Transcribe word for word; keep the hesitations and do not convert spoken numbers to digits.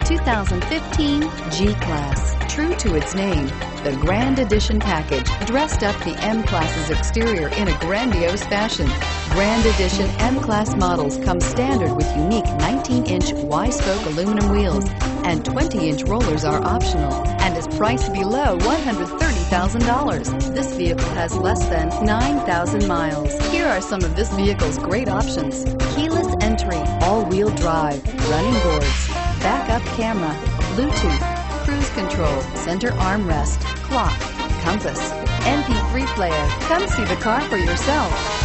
two thousand fifteen G-Class. True to its name, the Grand Edition package dressed up the M-Class's exterior in a grandiose fashion. Grand Edition M-Class models come standard with unique nineteen inch Y-spoke aluminum wheels, and twenty inch rollers are optional, and is priced below one hundred thirty thousand dollars. This vehicle has less than nine thousand miles. Here are some of this vehicle's great options: keyless entry, all-wheel drive, running boards, backup camera, Bluetooth, cruise control, center armrest, clock, compass, M P three player. Come see the car for yourself.